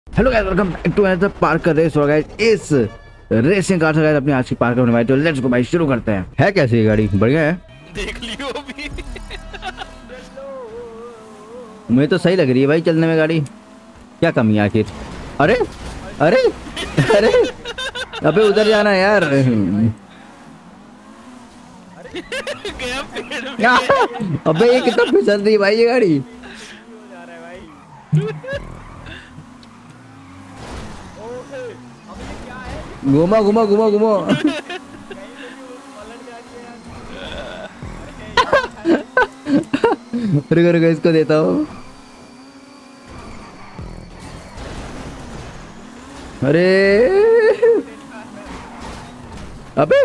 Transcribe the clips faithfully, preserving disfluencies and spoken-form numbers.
Hello guys, welcome back to another park का race. Guys इस racing car से guys अपनी आज की पार्क होने वाली, तो लेट्स गो भाई, शुरू करते हैं। है कैसी ये गाड़ी? बढ़िया है, देख लियो भी। मुझे तो सही लग रही है भाई चलने में गाड़ी। क्या कमी है आखिर? अरे अरे अरे अबे उधर जाना है यार। गया पेड़ में। अबे ये कितना फिसल रही है भाई ये गाड़ी। घुमा घुमा घुमा घुमा। रुको रुको, इसको देता हूँ। अरे अबे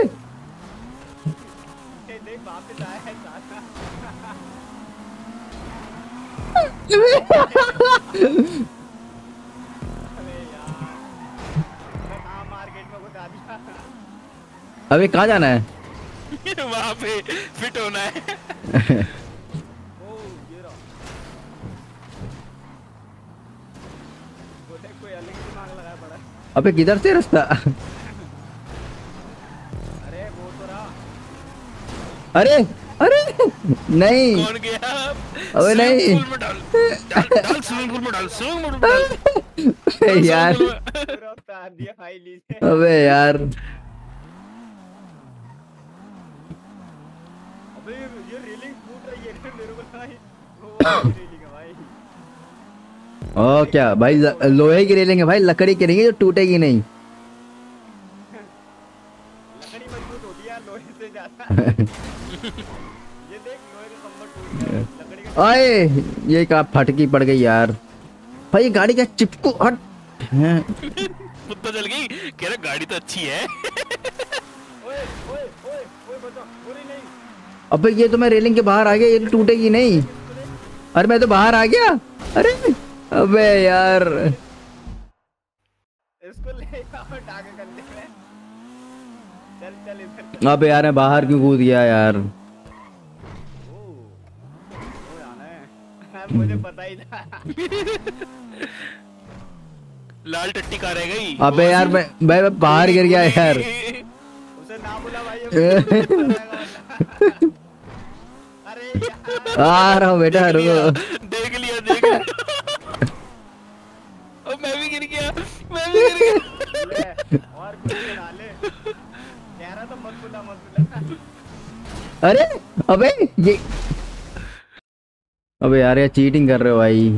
अबे कहाँ जाना है? वहाँ पे फिट होना है। अबे किधर से रास्ता? अरे अरे नहीं, कौन गया? अबे नहीं स्विमिंग पूल में डाल डाल डाल स्विमिंग पूल में डाल स्विमिंग पूल में डाल यार। अबे यार ये रेलिंग फूट रही है मेरे को भाई। वो रेलिंग है भाई। ओ क्या भाई, लोहे की रेलिंग है भाई, लकड़ी की नहीं है जो टूटेगी नहीं। लकड़ी मजबूत होती है लोहे से ज्यादा। ये देख लोहे का खंभा टूट गया, लकड़ी का। आए ये क्या फटकी पड़ गई यार भाई, ये गाड़ी का चिपकू हट। कुत्ता चल गई, कह रहा गाड़ी तो अच्छी है। ओए ओए ओए ओए बचा, पूरी नहीं। अबे ये तो मैं रेलिंग के बाहर आ गया, ये तो टूटेगी नहीं। अरे मैं तो बाहर आ गया। अरे अबे यार, इसको ले आओ टाके कंधे में। चल चल इधर। अबे यार मैं बाहर क्यों कूद गया यार? ओ वो जाना है। मुझे पता ही था। लाल टट्टी कार है गई। अबे यार मैं मैं मैं बाहर गिर गया यार। उसे ना बुला भाई। अरे यार आ रहा हूँ बेटा, रुको। देख लिया देख लिया। अब मैं भी गिर गया, मैं भी गिर गया। ले, और कुछ बना ले। कह रहा तो मत बुला मत बुला। अरे अबे ये, अबे यार ये चीटिंग कर रहे हो भाई।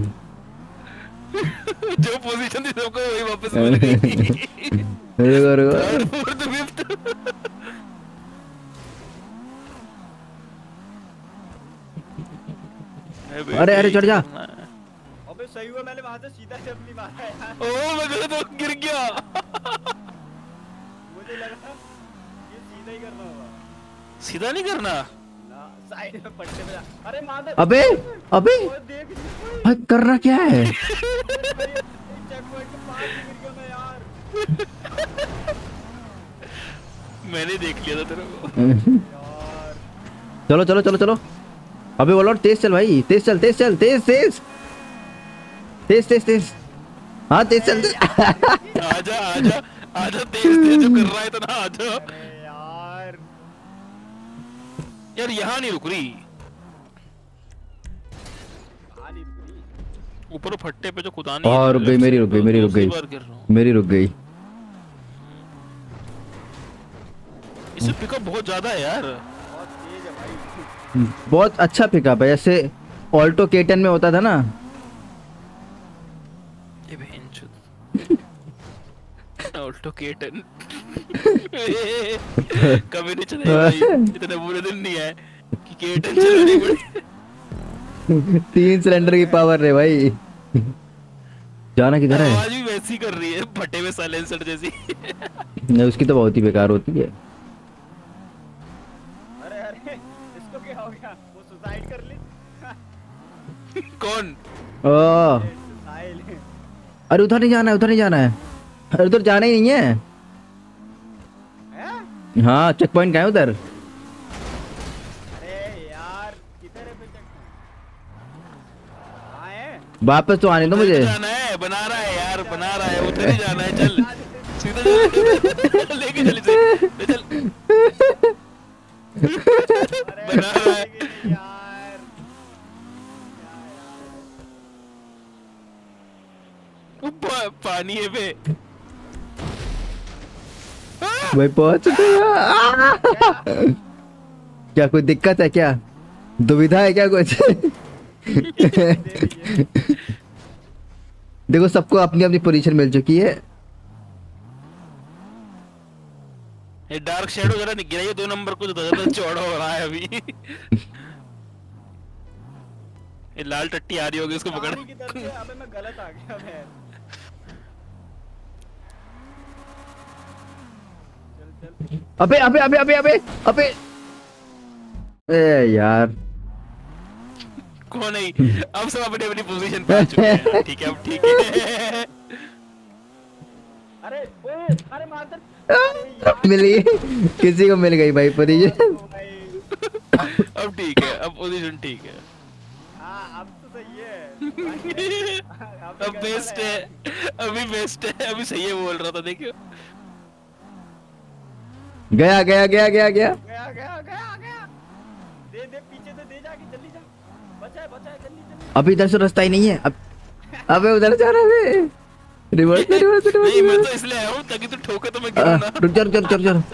जो पोजीशन थी सबको वही वापस मिल गई। रुको रुको। Fourth fifth. अरे अरे चढ़ जा। अबे सही हुआ मैंने वहां से सीधा जंप नहीं मारा यार। ओ मैं गलत तो गिर गया। मुझे लगा ये सीधा ही करना होगा। सीधा नहीं करना ना साइड में पट्टे पे जा। अरे मार। अबे अबे ओए देख भाई करना क्या है? चेक पॉइंट के पास गिर गया मैं यार। मैंने देख लिया था तेरे को यार चलो चलो चलो चलो। अबे वो लौट, तेज चल भाई, तेज चल तेज चल तेज तेज तेज तेज तेज। हाँ तेज चल। आजा आजा आजा, तेज तेज जो कर रहा है इतना, आजा। अरे यार यार यहाँ नहीं रुक रही, आ नहीं रुकी। ऊपर फट्टे पे जो खुदा नहीं। और रुक गई मेरी, रुक गई मेरी, रुक गई मेरी, रुक गई। इसे पिकअप बहुत ज्यादा है यार। बहुत तेज है भाई। बहुत अच्छा पिकअप है, जैसे ऑल्टो के टेन में होता था ना। ये ऑल्टो के टेन कभी नहीं चले भाई, इतने बुरे दिन नहीं है कि के टेन चलानी पड़े। तीन सिलेंडर की पावर है भाई। जाना किधर है? आवाज भी वैसी कर रही है फटे में साइलेंसर जैसी। नहीं उसकी तो बहुत ही बेकार होती है। अरे अरे इसको क्या हो गया? वो सुसाइड कर ली। कौन? ओ सुसाइड। अरे उधर नहीं जाना है, उधर नहीं जाना है। अरे उधर जाना ही नहीं है। हैं? हाँ चेक पॉइंट कहाँ है उधर? अरे यार किधर है पे चेक? वापस तो आने दो मुझे। जाना है, बना रहा है यार बना रहा है, उधर ही जाना है, चल सीधा चल, लेके चल इसे, ले चल। बना रहा है यार पा, पानी है पे भाई पहुंच गया। क्या कोई दिक्कत है क्या, दुविधा है क्या कुछ? देखो सबको अपनी अपनी पोजीशन मिल चुकी है। ये डार्क शैडो जरा गिराइए दो नंबर को, तो ज्यादा चौड़ा हो रहा है अभी। ये लाल टट्टी आ रही होगी, उसको पकड़। पानी की तरफ से, अबे मैं गलत आ गया मैं। चल चल अबे अबे अबे अबे अबे अबे ए यार कौन नहीं, अब सब अपनी अपनी पोजीशन पे आ चुके हैं। ठीक है, अब ठीक है। अरे ओए अरे मादर मिली, किसी को मिल गई भाई पोजीशन। अब ठीक है, अब पोजीशन ठीक है। हाँ अब तो सही है। अब बेस्ट है, अभी बेस्ट है, अभी सही है बोल रहा था, देखियो। गया गया गया गया गया गया गया गया गया दे दे पीछे से दे जाके जल्दी जा, बचा है बचा है जल्दी जल्दी। अभी इधर से रास्ता ही नहीं है। अब अबे उधर जा रहा है, रिवर्स रिवर्स नहीं, मैं रिवर्स। तो इसलिए आया हूँ ताकि तू ठोके तो मैं गिरूं ना। रुक जा रुक जा रुक जा, रुक जा।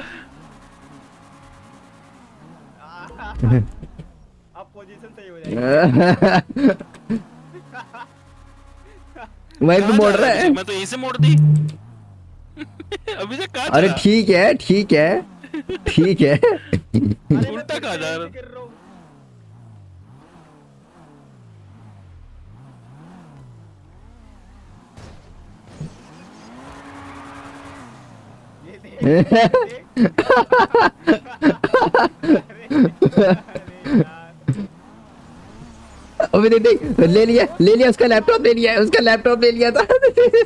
अब पोजीशन सही हो जाएगी। वहीं पे कहाँ मोड़ जा रहा है। मैं तो यहीं से मोड़ दी। अभी से कहाँ अरे चला? ठीक है ठीक है ठीक है। अरे मैं उल्टा फिर कहाँ से जा यहीं रहा? से गिर रहा हूँ। ये देख, ये देख। अरे, अरे यार। अबे देख देख, ले लिया ले लिया उसका लैपटॉप ले लिया, उसका लैपटॉप ले लिया था।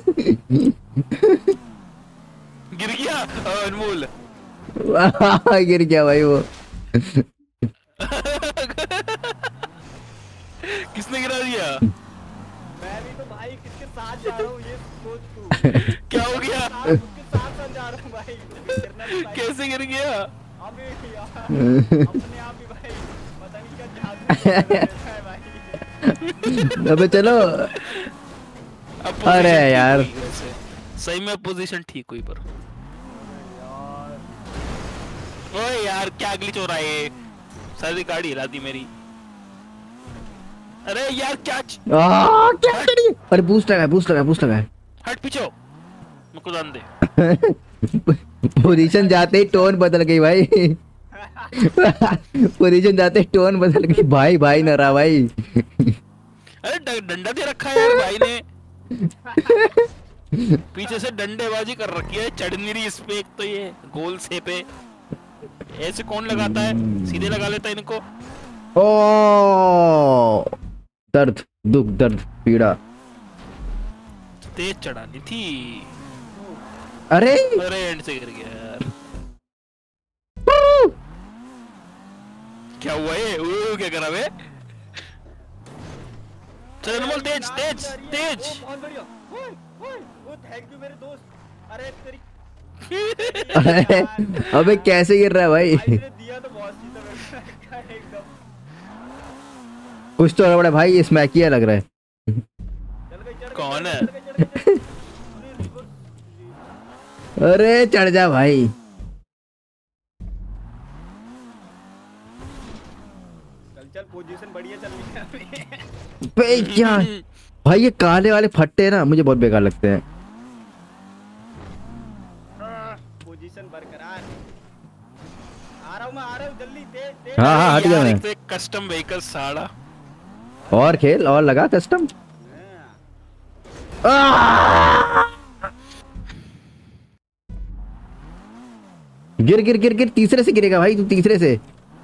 गिर गया अनमोल। गिर गया भाई वो। किसने गिरा दिया? मैं भी तो भाई किसके साथ जा रहा हूँ ये सोच तू। क्या हो गया? साथ उसके साथ साथ जा रहा हूँ भाई। गिरना भी भाई। कैसे गिर गया? अबे यार अपने आप ही भाई पता नहीं क्या जादू रहता है भाई। अबे चलो। अब अरे position ठीक यार। हुई वैसे। सही में पोजीशन ठीक हुई पर। ओए यार क्या ग्लिच हो रहा है ये? सारी गाड़ी हिला दी मेरी। अरे यार क्या च... आ, क्या करी? अरे बूस्ट लगा बूस्ट लगा बूस्ट लगा। हट पीछे हो। मुझको जान दे। पोजीशन जाते ही टोन बदल गई भाई। पोजीशन जाते ही टोन बदल गई। भाई भाई न रहा भाई। अरे ड- डंडा दे रखा है यार भाई ने। पीछे से डंडेबाजी कर रखी है, चढ़ नहीं रही इस पे। एक तो ये गोल से पे ऐसे कौन लगाता है? सीधे लगा लेता है इनको। ओ दर्द दुख दर्द पीड़ा। तेज चढ़ानी थी। अरे अरे एंड से गिर गया यार। क्या हुआ ये? वो क्या करा बे? चल अनमोल तेज तेज तेज। ओ, बहुत बढ़िया। ओए ओए ओ थैंक यू मेरे दोस्त। अरे तेरी अबे कैसे गिर रहा है भाई? भाई ने दिया तो बहुत सीधा मेरे को एकदम। कुछ तो बड़ा भाई ये स्मैकिया लग रहा है। चल गई चढ़ गई, कौन है? चढ़ गई, चढ़ गई, चढ़ गई। अरे रिवर्स। अरे चढ़ जा भाई। चल चल पोजीशन बढ़िया चल रही है। बे क्या भाई ये काले वाले फट्टे हैं ना, मुझे बहुत बेकार लगते हैं। पोजीशन बरकरार। आ रहा हूँ मैं, आ रहा हूँ जल्दी तेज तेज। हाँ हाँ हट गया यार, मैं। एक तो एक कस्टम व्हीकल साड़ा। और खेल और लगा कस्टम। गिर गिर गिर गिर तीसरे से गिरेगा भाई, तू तीसरे से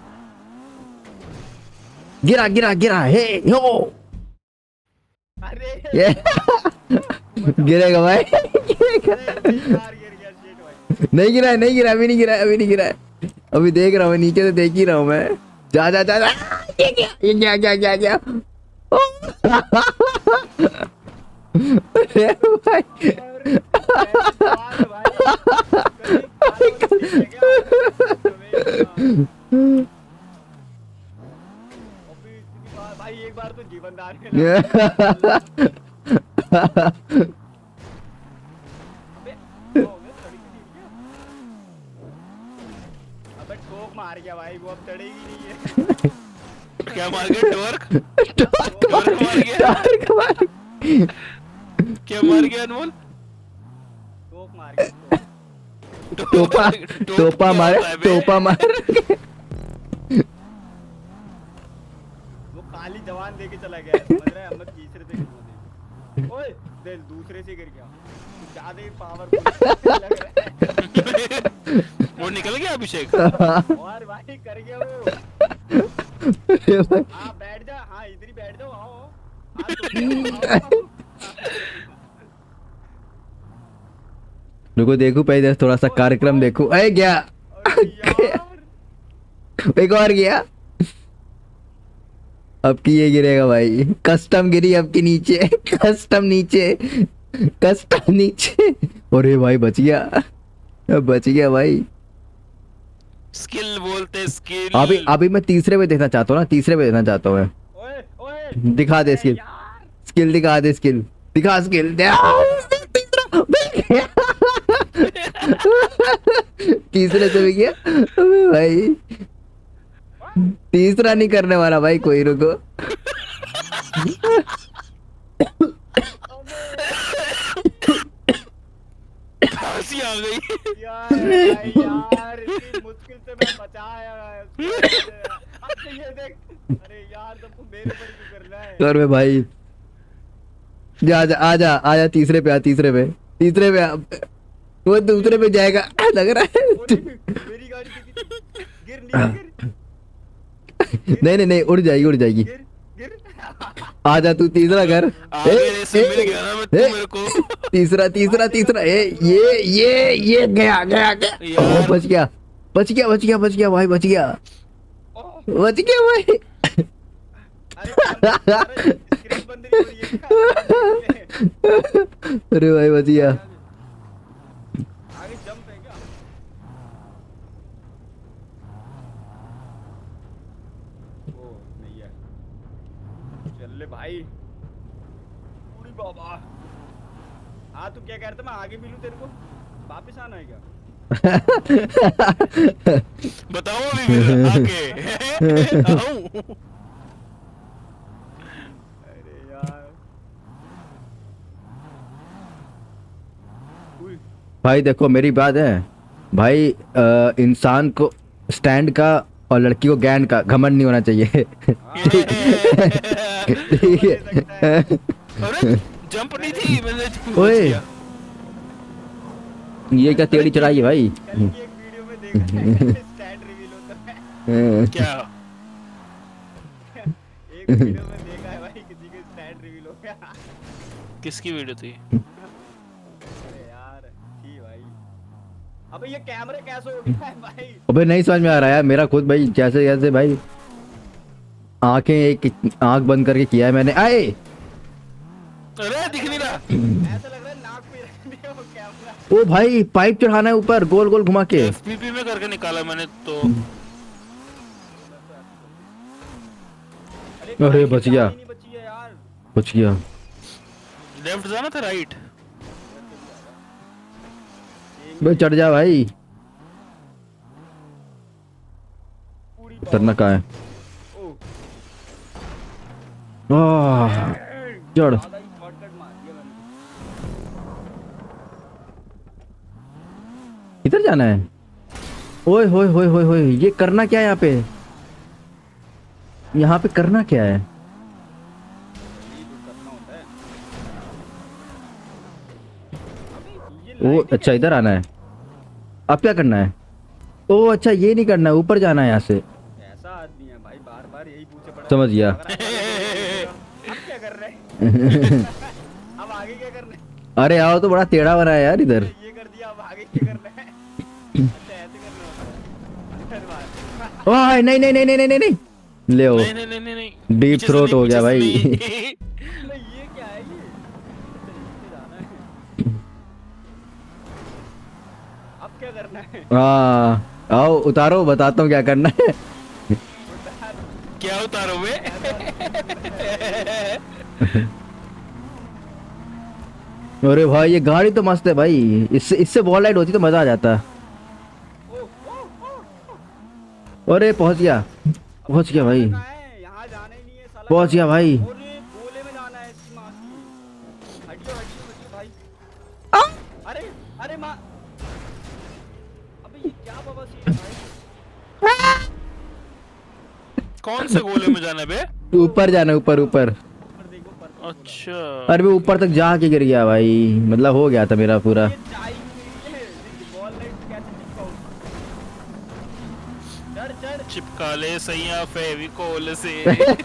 गिरा गिरा गिरा। हे हो अरे ये गिरेगा भाई। गिरेगा। अरे यार गिर गया shit भाई। नहीं गिरा है नहीं गिरा अभी नहीं गिरा अभी नहीं गिरा है। अभी देख रहा हूँ नीचे से देख ही रहा हूँ मैं। जा जा जा, जा। ये क्या ये क्या क्या क्या क्या अरे भाई और ऐसे जवान है भाई कहीं काला और ठीक है क्या अबे इतनी बार भाई एक बार तो जीवनदान में लगा। अबे हो गया सड़क पे गिर गया। अबे ठोक मार गया भाई वो अब चढ़ेगी नहीं है। क्या मार गया टॉर्क? टॉर्क टॉर्क मार गया? टॉर्क मार क्या मार गया अनमोल? ठोक मार गया ठोक। टोपा टॉर्क टोपा क्या मारे होता है बे? टोपा मार वो काली जवान देके चला गया है, समझ रहा है अहमद तीसरे से गिर गया। ओए दिल दूसरे से गिर गया ज्यादा ही पावरफुल लग रहा है। वो निकल गया अभिषेक। और भाई कर गया वो। अरे भाई हाँ बैठ जा हाँ इधर ही बैठ जाओ आओ हाँ, तुम आओ, आओ। रुको देखो पहले थोड़ा सा कार्यक्रम देखो। अरे गया अरे यार एक और गया। अब की ये गिरेगा भाई। कस्टम गिरी अब की नीचे कस्टम नीचे कस्टम नीचे। अरे भाई बच गया अब बच गया भाई। स्किल बोलते स्किल। अभी अभी मैं तीसरे पे देखना चाहता हूँ ना तीसरे पे देखना चाहता हूँ मैं। ओए ओए दिखा दे स्किल यार स्किल दिखा दे स्किल दिखा स्किल तीसरे से भी गया अबे भाई। तीसरा नहीं करने वाला भाई कोई रुको। हंसी आ गई। यार भाई यार इतनी मुश्किल से मैं बचाया अब तो ये देख अरे यार तुमको मेरे ऊपर क्यों करना है कर में भाई जा आजा आजा आजा तीसरे पे आ तीसरे पे तीसरे पे आ। वो दूसरे पे जाएगा लग रहा है। ओ नहीं, मेरी गाड़ी गिर गिर नहीं गिर नहीं नहीं नहीं उड़ जाएगी उड़ जाएगी। गिर गिर आजा तू तीसरा कर। आगे ए, रेस में मिल गया ना मैं तू ए, मेरे को। तीसरा तीसरा तीसरा ए ये ये ये गया गया गया यार। बच गया बच गया बच गया बच गया भाई बच गया ओह, बच गया भाई। अरे अरे, स्क्रीन बंद नहीं हो रही है अरे भाई बच गया। आगे जंप है क्या ओ नहीं है चल ले भाई पूरी बाबा हाँ तू क्या कह रहा था मैं आगे मिलूं तेरे को वापस आना है क्या बताओ अभी मेरा आके आऊं। अरे यार उई, भाई देखो मेरी बात है भाई अ, इंसान को स्टैंड का और लड़की को ज्ञान का घमंड नहीं होना चाहिए। ठीक है अरे जंप नहीं थी मैंने जंप ओए। किया। ये क्या तेड़ी चढ़ाई है भाई। कल की एक वीडियो में देखा है स्टैंड रिवील होता है क्या एक वीडियो में देखा है भाई किसी के स्टैंड रिवील हो गया किसकी वीडियो थी? अरे यार थी भाई अबे ये कैमरा कैसे हो गया है भाई अबे नहीं समझ में आ रहा है मेरा खुद भाई जैसे जैसे भाई आंखें एक आंख बंद करके किया है मैंने। आए अरे दिख नहीं रहा। ऐसा लग रहा है नाक पे रख दिया वो कैमरा ओ भाई पाइप चढ़ाना है ऊपर गोल गोल घुमा के। एफपीपी में करके निकाला मैंने तो। अरे बच गया नहीं बची है यार बच गया। लेफ्ट जाना था राइट? भाई चढ़ जा भाई। पूरी उतरना कहाँ है। ओ आह, चढ़। ज्यादा ही शॉर्टकट मार दिया मैंने इधर जाना है। ओए होए होए होए होए ये करना क्या है यहाँ पे यहाँ पे करना क्या है। यही तो करना होता है अबे ये ओ लाइट अच्छा इधर आना है। अब क्या करना है। ओ अच्छा ये नहीं करना है ऊपर जाना है यहाँ से। ऐसा आदमी है भाई बार बार यही पूछे पड़ा समझ गया। अब क्या कर रहे हैं अब आगे क्या करना है अरे आओ तो बड़ा टेढ़ा बना है यार इधर। ये कर दिया अब आगे क्या करना है अच्छा ऐसे करना होता है धन्यवाद ओह नहीं नहीं नहीं नहीं नहीं नहीं ले ओ नहीं नहीं नहीं नहीं नहीं डीप पीछे से थ्रोट नहीं, हो गया पीछे से भाई। नहीं। नहीं, ये क्या है ये अच्छा अब क्या करना है? हाँ आओ उतारो, बताता हूँ क्या करना है। क्या उतारो बे? अरे भाई ये गाड़ी तो मस्त है भाई, इससे इससे बॉल लाइट होती तो मजा आ जाता। अरे पहुंच गया, पहुंच गया भाई, कहाँ है? यहाँ जाना ही नहीं है साला। पहुंच गया भाई। और ये गोले में जाना है इसकी माँ की। हटियो हटियो हटियो भाई। अरे अरे माँ, अबे ये क्या बवासीर है भाई? कौन से गोले में जाना है बे? ऊपर जाना, ऊपर ऊपर। ऊपर देखो, पर अच्छा अरे मैं ऊपर तक जाके गिर गया भाई, मतलब हो गया था मेरा पूरा। ये जा ही नहीं है। बॉल लाइट कैसे चिपकाऊं? चढ़ चढ़। चिपका ले सैया फेविकोल से।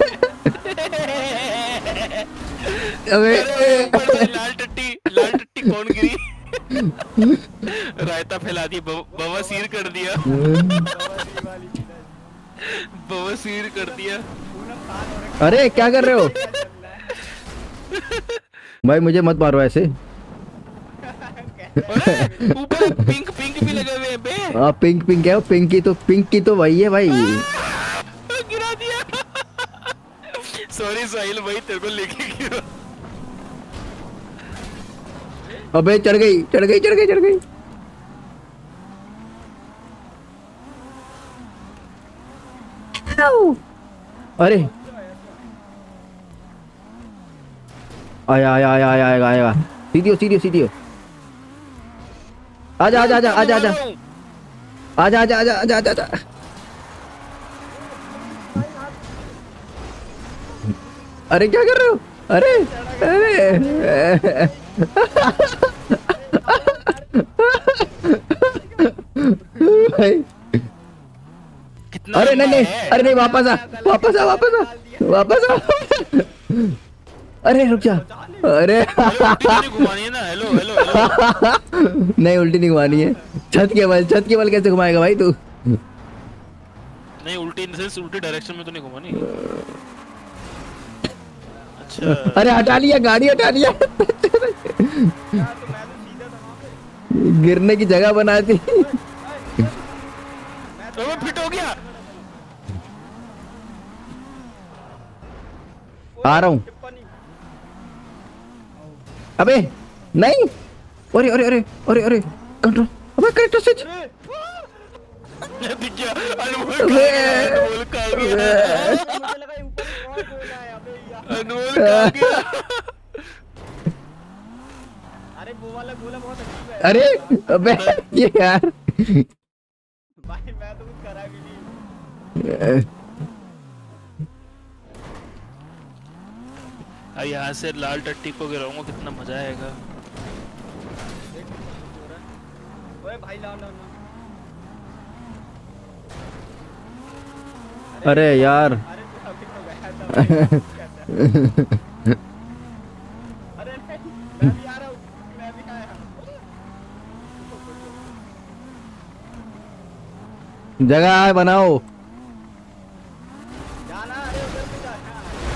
अबे अरे ऊपर से लाल टट्टी, लाल टट्टी कौन गिरी? रायता फैला दी, बवासीर कर दिया, बवासीर वाली चीज़ है। बवासीर कर दिया। पूनम खान हो रखा अरे क्या कर रहे हो है। भाई, मुझे मत मारो ऐसे। अरे ऊपर पिंक पिंक भी लगे हुए हैं बे। हाँ पिंक पिंक है, पिंक की तो पिंक की तो वही है भाई। गिरा दिया। सॉरी साहिल भाई, तेरे को लेके गिरा। अबे चढ़ गई चढ़ गई चढ़ गई चढ़ गई। अरे आया आया आया आया आया आया, सीधी हो सीधी हो सीधी हो। आजा आजा आजा आजा आजा आजा आजा आजा आजा आजा आजा। अरे क्या कर रहे हो? अरे अरे भाई, कितना अरे नहीं लंबा नहीं, है? अरे नहीं, वापस आ वापस आ वापस आ वापस आ। अरे रुक जा। अरे उल्टी नहीं घुमानी है ना। Hello hello hello. नहीं उल्टी नहीं घुमानी है। छत के बल, छत के बल कैसे घुमाएगा भाई तू? नहीं उल्टी इन सेंस उल्टी डायरेक्शन में तो नहीं घुमानी। अच्छा अरे हटा लिया, गाड़ी हटा लिया। यार तो मैं तो सीधा था वहाँ पे। गिरने की जगह बना दी। तो वो फिट हो गया। आ रहा हूँ। टिप्पणी। अबे नहीं, अरे अरे अरे अरे अरे कंट्रोल, अबे करेक्टर स्विच। अरे दिख गया, अनमोल खा गया, अनमोल खा गया, मुझे लगा ऊपर और गोला है। अबे यार, अनमोल खा गया। अरे वो वाला गोला बहुत अजीब है। अरे अबे ये यार, भाई मैं तो कुछ करा भी नहीं। अब यहाँ से लाल टट्टी को गिराऊंगा, कितना मजा आएगा। देख कुछ हो रहा है। ओए भाई लाओ लाओ लाओ। अरे यार। अरे तू अभी तो गया था भाई। अरे नहीं, मैं भी आ रहा हूँ, मैं भी आया। जगह है बनाओ। जाना, अरे उधर भी जाना।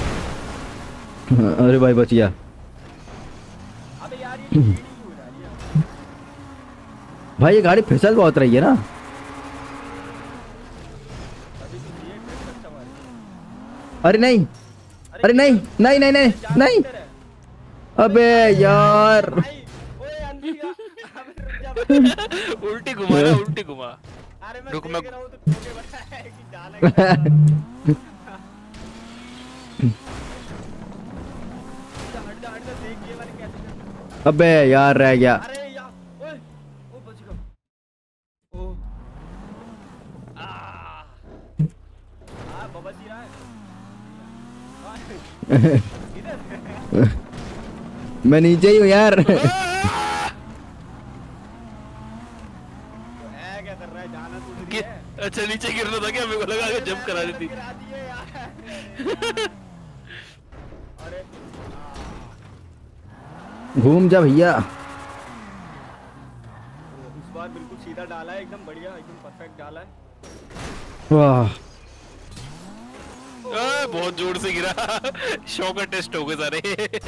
अरे भाई बच गया। अबे यार ये टेढ़ी क्यों हो रही है? भाई ये गाड़ी फिसल बहुत रही है ना। अभी तो ये ट्रिक अच्छा हुआ है। अरे नहीं, अरे नहीं नहीं नहीं नहीं नहीं, अबे यार। भाई ओए अंतिया, अबे रुक जा भाई। उल्टी घुमा ना, उल्टी घुमा। अरे मैं रुक, देख मैं- रहा हूँ तो ठोके बता है कि जाना क्या है। हट जा हट जा, देख ये वाले कैसे करते हैं। अबे यार रह गया। अरे यार, ओए ओ बच गया। ओ आ आ बाबा जी रहा है। इधर मैं नीचे ही हूँ यार। है, क्या कर रहा है? जाना तो उधर ही कि- है। अच्छा नीचे गिरना था क्या? मेरे को लगा कि जंप करा देती। गिरा दिए यार। अरे घूम जा भैया। इस बार बिल्कुल सीधा डाला है, एकदम बढ़िया, एकदम परफेक्ट डाला है। वाह आ, बहुत जोर से गिरा। शौ का टेस्ट हो गए सारे।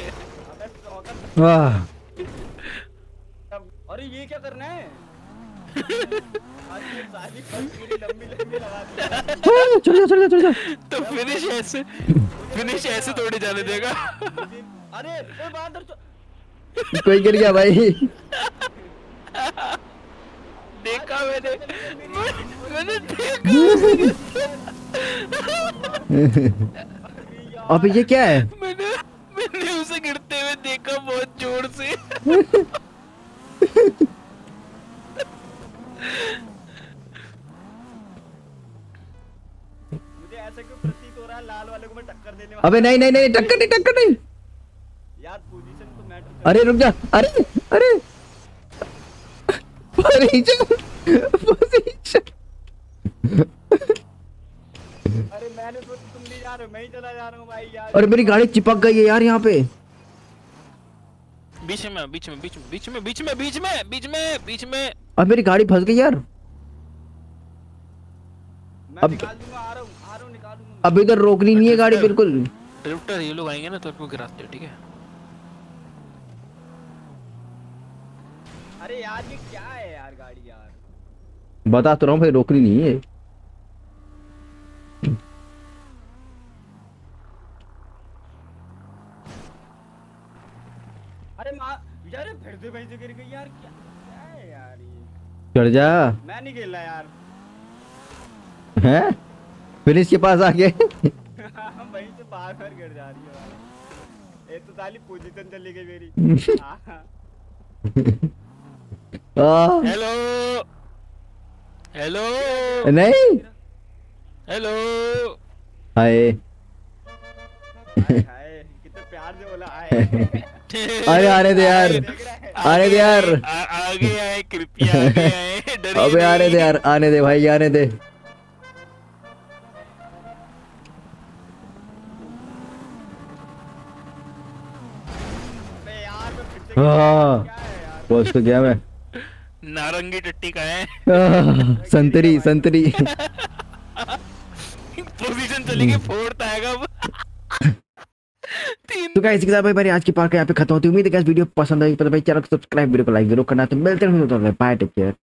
अबे सौगंध। वाह। अरे ये क्या करना है? आज ये सारी फर्स्ट पूरी लंबी लंबी लगा दी। हाँ, चल जा चल जा चल जा। तो फिनिश ऐसे फिनिश ऐसे थोड़ी जाने देगा। अरे ओए बहादुर तो कोई गिर गया भाई। देखा मैंने मैंने देखा। अबे ये क्या है? मैंने मैंने उसे गिरते हुए देखा बहुत जोर से। मुझे ऐसा क्यों प्रतीत हो रहा है लाल वाले को मैं टक्कर देने वाला। अबे नहीं नहीं नहीं टक्कर नहीं टक्कर नहीं। यार पोजीशन तो मैटर। अरे रुक जा। अरे अरे पोजीशन पोजीशन। अरे मैंने तो तुम नहीं जा रहे हो, मैं ही चला जा रहा हूँ भाई यार। अरे मेरी गाड़ी चिपक गई है यार यहाँ पे। बीच में बीच में बीच में बीच में बीच में बीच में बीच में बीच में। अब मेरी गाड़ी फंस गई यार। मैं अब- निकाल दूंगा, आ रहा हूँ आ रहा हूँ निकाल दूंगा। अब इधर रोकनी नहीं है गाड़ी बिल्कुल। ड्रिफ्टर ये लोग आएंगे ना तो आपको गिराते हैं, ठीक है? अरे यार ये क्या है यार गाड़ी यार। बता तो रहा हूँ भाई रोकनी नहीं है। अरे माँ यार फिर से वहीं से गिर गई यार। क्या क्या है यार ये। चढ़ जा। मैं नहीं खेल रहा यार। हैं फिनिश के पास आ गए। वहीं से बार बार गिर जा रही है भाई। ये तो साली पोजीशन चली गई मेरी। हाँ। आ, हेलो हेलो नहीं हेलो। हाय। हाय हाय कितने प्यार से बोला हाय। अरे आने दे यार। देख रहा है। आने दे यार। आ, आगे आए कृपया आगे आए। डरिए अबे आने नहीं। दे यार आने दे भाई आने दे। अबे यार मैं फिर से हाँ क्या है यार। पहुंच तो गया मैं। नारंगी टट्टी का है। आह, संतरी संतरी। पोजीशन चली गई, फोर्थ आएगा अब। तीन तो गाइस इसके साथ भाई मेरी आज की पार्ट यहाँ पे खत्म होती है। उम्मीद है गाइस वीडियो पसंद आई तो भाई चैनल को सब्सक्राइब वीडियो को लाइक जरूर करना। तो मिलते हैं बाय टेक केयर।